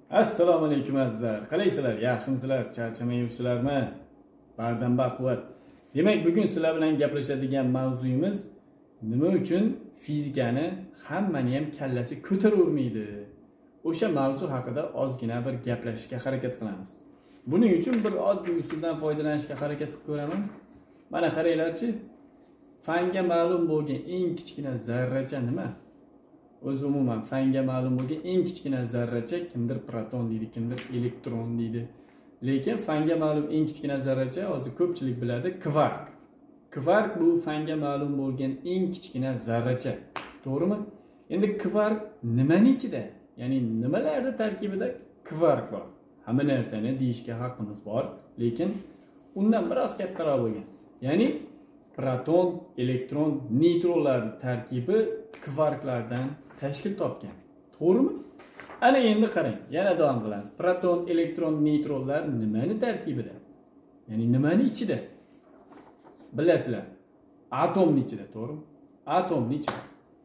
Assalomu alaykum azizlar. Qalaysizlar? Yaxshimisizlar? Charchamayapsizlarmi? Bardam baquvvat. Demak, bugun sizlar bilan gaplashadigan mavzuyimiz nima uchun fizikani hammani ham kallasi ko'taravermaydi. O'sha mavzu haqida ozgina bir gaplashishga harakat qilamiz. Buning uchun bir oddiy usuldan foydalanishga harakat qilib ko'raman. Mana qaranglarchi. Fanga ma'lum bo'lgan eng kichkina zarracha nima? O'zi umuman fanga ma'lum bo'lgan eng kichkina zarracha kimdir proton deydi, kimdir elektron deydi. Lekin fanga ma'lum eng kichkina zarracha hozir ko'pchilik biladi, kvark. Kvark bu fanga ma'lum bo'lgan eng kichkina zarracha. To'g'rimi? Endi kvark nimaning ichida? Ya'ni nimalarda tarkibida kvark bor? Hamma narsani deyishga haqqimiz bor, lekin undan biroz kattaroq bo'lgan. Ya'ni proton, elektron, neytronlar tarkibi kvarklardan tashkil topgan. To'g'rimi? Ana endi qarang, yana davom qilamiz. Proton, elektron, neytronlar nimani tarkibida? Ya'ni nimani ichida? Bilasizlar. Atomning ichida, to'g'rimi? Atomning ichida.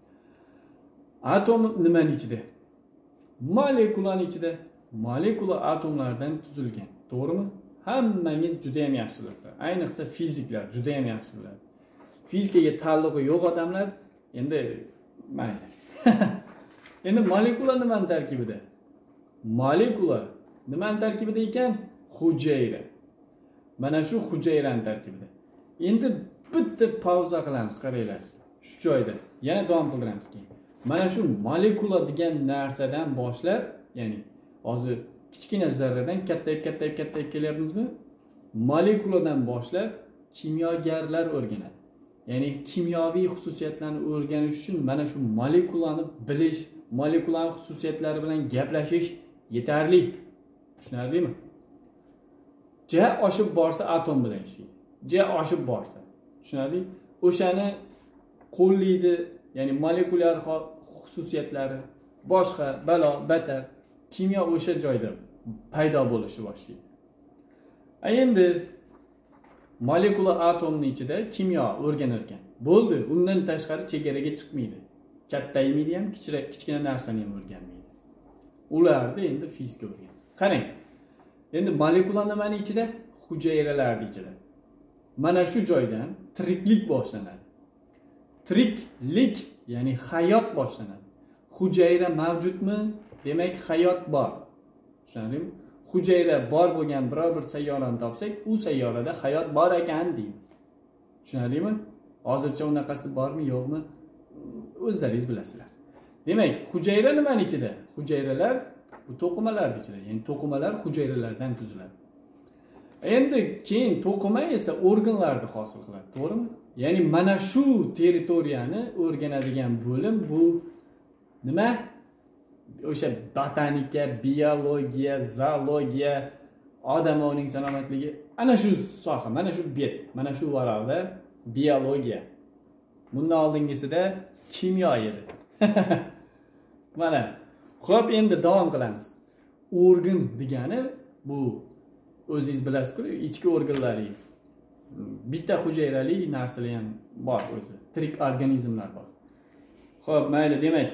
Atom nimaning ichida? Molekulaning ichida. Molekula atomlardan tuzilgan. To'g'rimi? Hammangiz juda ham yaxshi bilasizlar. Ayniqsa fiziklar juda ham yaxshi biladi. Fizikaga ta'alluqi yo'q odamlar endi mayli. Endi molekula nimaning tarkibida? Molekula nimaning tarkibida ekan? Hujayra. Mana shu hujayraning tarkibida. Endi bitta pauza qilamiz, qaranglar. Shu joyda yana davom qildiramiz keyin. Mana shu molekula degan narsadan boshlab, ya'ni hozir kichkina zarradan kattayib kelyapmizmi? Molekuladan boshlab kimyogarlar o'rganadi. Ya'ni kimyoviy xususiyatlarni o'rganish uchun mana shu molekulani bilish, molekulaning xususiyatlari bilan gaplashish yetarli. Tushunarlimi? Ja oshib borsa atom bilan ishlaydi. Ja oshib borsa. Tushunarli? O'shani qo'llaydi, ya'ni molekulyar xususiyatlari boshqa balo batar kimyo o'sha joyda paydo bo'lishni boshlaydi. Endi molekula atomning ichida kimyo o'rganilgan. Bo'ldi, undan tashqari chegaraga chiqmaydi. Kattaymaydi ham, kichkina narsani ham o'rganmaydi. Ularni endi fizika o'rganadi. Qarang. Endi molekula nimaning ichida? Hujayralarning ichida. Mana shu joydan tiriklik boshlanadi. Tiriklik, ya'ni hayot boshlanadi. Hujayra mavjudmi? Demak, hayot bor. Tushundingmi? Hujayra bor bo'lgan biror bir sayyorani topsak, u sayyorada hayot bor ekan deymiz. Tushundingmi? Hozircha unaqasi bormi, yo'qmi? O'zlaringiz bilasizlar. Demak, hujayra nimaning ichida? Hujayralar bu to'qimalarning ichida. Ya'ni to'qimalar hujayralardan tuziladi. Endi keyin to'qima esa organlarni hosil qiladi, to'g'rimi? Ya'ni mana shu territoriyani o'rganadigan bo'lim bu nima? O'sha botanika, biologiya, zoologiya, odamning salomatligi, ana shu soha, mana shu bet, mana shu varaqda biologiya. Bundan oldingisida kimyo edi. Mana. Xo'p, endi davom qilamiz. Organ degani bu o'zingiz bilasiz-ku, ichki organlaringiz. Bitta hujayrali narsalar ham bor o'zi. Tirik organizmlar bor. Xo'p, mayli, demak,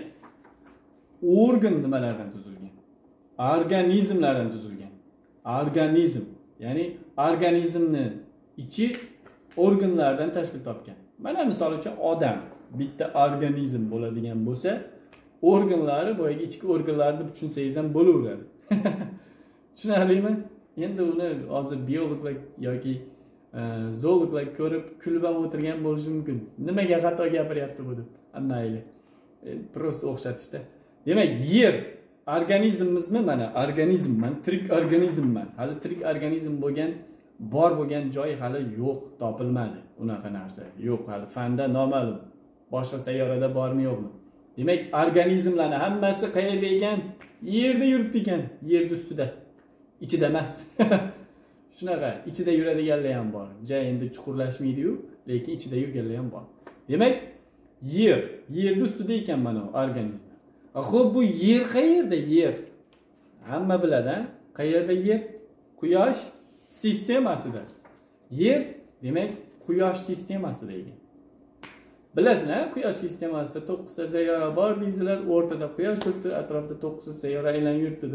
organ nimalardan tuzilgan? Organizmlardan tuzilgan. Organizm, ya'ni organizmni ichi organlardan tashkil topgan. Mana misol uchun odam bitta organizm bo'ladigan bo'lsa, organlari boyagi ichki organlarni tushunsangiz ham bo'laveradi. Tushunarlimi? Endi uni hozir biologlar yoki zoologlar ko'rib kulib ham o'tirgan bo'lishi mumkin. Nimaga xato gapiryapti bu deb. Mayli. Prosta o'xshatishda. Demak, yer organizmimizmi? Mana organizmman, tirik organizmman. Hali tirik organizm bo'lgan, bor bo'lgan joy hali yo'q, topilmadi. Unaqa narsa yo'q, hali fanda noma'lum. Boshqa sayyorada bormi, yo'qmi? Demak, organizmlarning hammasi qayerda ekan? Yerda yuribdi ekan, yer ustida. Ichida emas. Shunaqa, ichida yuradiganlar ham bor. Ja endi chuqurlashmaydi-yu, lekin ichida yurganlar ham bor. Demak, yerda ustida ekan mana organizm. Xo'p, bu yer qayerda? Yer. Hamma biladi, qayerda yer? Quyosh sistemasida. Yer, demak, Quyosh sistemasida ekan. Bilasizlar, Quyosh sistemasida 9 ta sayyora bor deysizlar, o'rtada Quyosh turibdi, atrofida 9 sayyora aylanib yuribdi deb.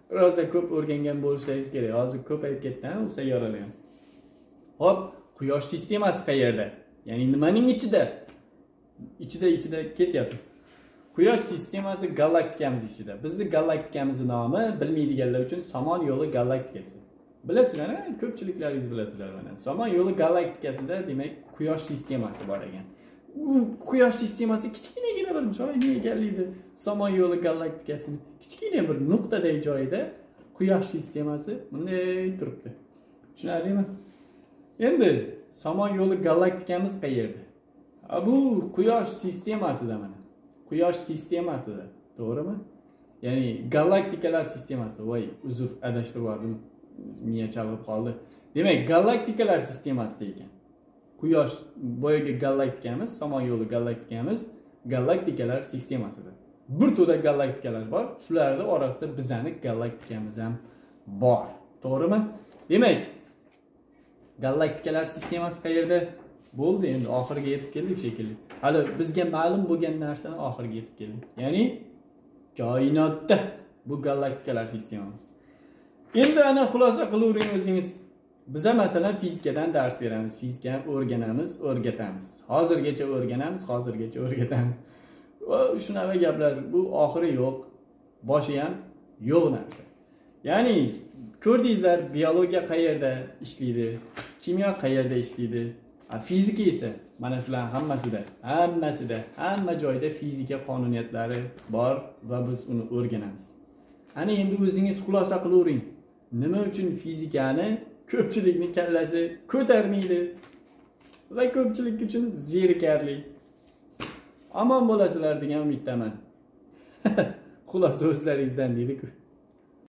rosa ko'p o'rgangan bo'lishingiz kerak. Hozir ko'payib ketdi u sayyoralar ham. Hop, Quyosh sistemasi qayerda? Ya'ni nimaning ichida? Ichida ketyapmiz. Quyosh sistemasi galaktikamiz ichida. Bizning galaktikamizning nomi bilmaydiganlar uchun Somon yo'li galaktikasi. Bilasizlar, ko'pchiliklaringiz bilasizlar mana. Somon yo'li galaktikasida demak Quyosh sistemasi bor ekan. U Quyosh sistemasi kichkinagina bir joyni egallaydi. Somon yo'li galaktikasini kichkina bir nuqtadagi joyda Quyosh sistemasi bunday turibdi. Tushunarlimi? Endi Somon yo'li galaktikamiz qayerda? Bu Quyosh sistemasida mana. Quyosh sistemasida, to'g'rimi? Ya'ni galaktikalar sistemasi. Voy, uzr, adashtirib yubordim. Miya chalg'ib qoldi. Demak, galaktikalar sistemasida ekan. Quyosh boyagi galaktikamiz, Somon yo'li galaktikamiz galaktikalar sistemasida. Bir to'da galaktikalar bor. Shularning orasida bizning galaktikamiz ham bor. To'g'rimi? Demak, galaktikalar sistemasi qayerda? Bo'ldi, endi oxiriga yetib keldik shekilli. Hali bizga ma'lum bo'lgan narsani oxiriga yetib keldik. Ya'ni koinotda bu galaktikalar sistemamiz. Endi ana xulosa qilavering o'zingiz. Biza masalan fizikadan dars beramiz, fizikani o'rganamiz, o'rgatamiz. Hozirgacha o'rgatamiz. Shunaqa gaplar, bu oxiri yo'q, boshi ham yo'q narsa. Ya'ni ko'rdingizlar, biologiya qayerda ishlaydi, kimyo qayerda ishlaydi, fizika esa mana shular hamma joyda fizika qonuniyatlari bor va biz uni o'rganamiz. Ana endi o'zingiz xulosa qilavering. Nima uchun fizikani ko'pchilikning kallasi ko'tarmaydi va ko'pchilik uchun zerikarli? Omon bo'lasizlar degan umiddaman. Xulosa o'zlaringizdan deydi-ku.